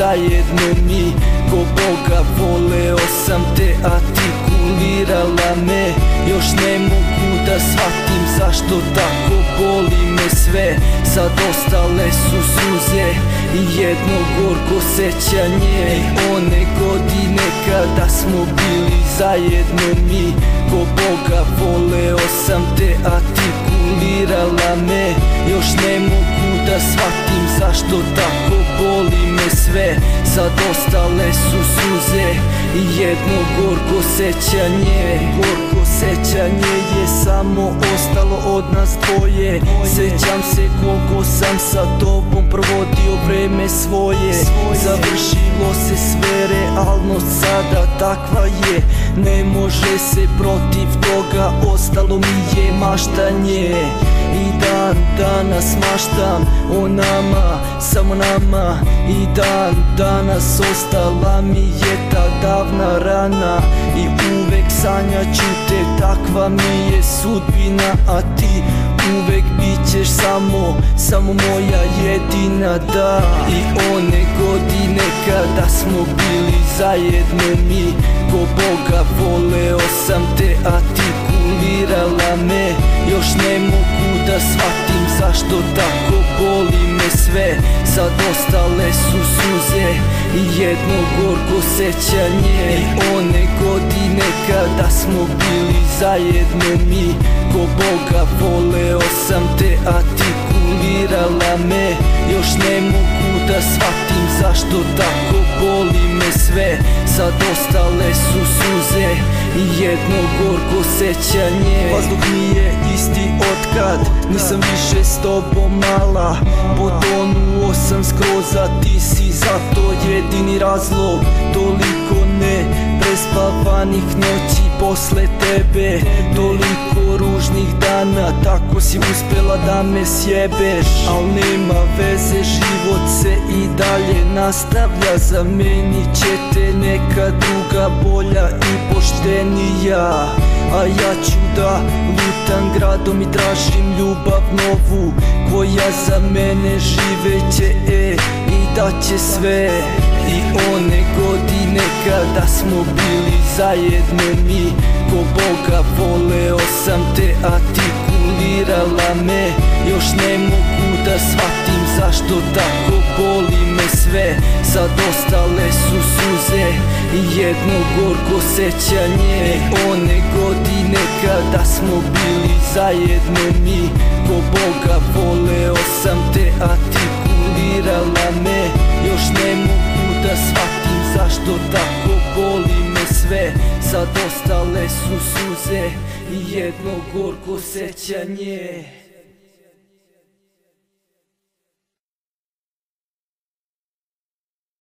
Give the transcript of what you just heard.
zajedno mi. Ko Boga voleo sam te, artikulirala me. Još ne mogu da shvatim zašto tako boli me sve. Sad ostale su suze i jedno gorko sećanje. One godine kada smo bili zajedno mi. Ko Boga voleo sam te, artikulirala me. Još ne mogu da shvatim zašto tako boli me sve. Sad ostale su suze i jedno gorko sećanje. Gorko sećanje je samo ostalo od nas dvoje. Sećam se koliko sam sa tobom provodio vreme svoje. Završilo se sve, realnost sada takva je. Ne može se protiv toga, ostalo mi je maštanje. I dan danas maštam o nama, samo nama. I dan danas ostala mi je ta davna rana. I uvek sanjat ću te, takva mi je sudbina. A ti uvek bit ćeš samo moja jedina, da. I one godine kada smo bili zajedno mi. Ko Boga voleo sam te, artikulirala me. Još ne mogu da shvatim zašto tako boli me sve. Sad ostale su suze i jedno gorko sećanje. I one godine kada smo bili zajedno mi. Ko Boga voleo sam te, artikulirala me. Još ne mogu da shvatim zašto tako boli me sve. Sad ostale su suze i jedno gorko sećanje. Vazduh mi je isti otkad nisam više s tobom mala. Potonuo sam skroz, a ti si zato jedini razlog. Toliko neprespavanih noći posle tebe, toliko ružnih dana. Tako si uspela da me sjebeš, al nema veze, život se i dalje nastavlja. Zamenit će te neka druga, bolja i poštenija. A ja ću da lutam gradom i tražim ljubav novu, koja za mene živeće i daće sve. I one godine kada smo bili zajedno mi. Ko Boga voleo sam te, artikulirala me. Još ne mogu da shvatim zašto tako boli me sve. Sad ostale su suze i jedno gorko sećanje. I one godine kada smo bili zajedno mi. Ko Boga voleo sam te, artikulirala me. Još ne mogu da shvatim zašto tako boli me sve. Sad ostale su suze i jedno gorko sećanje.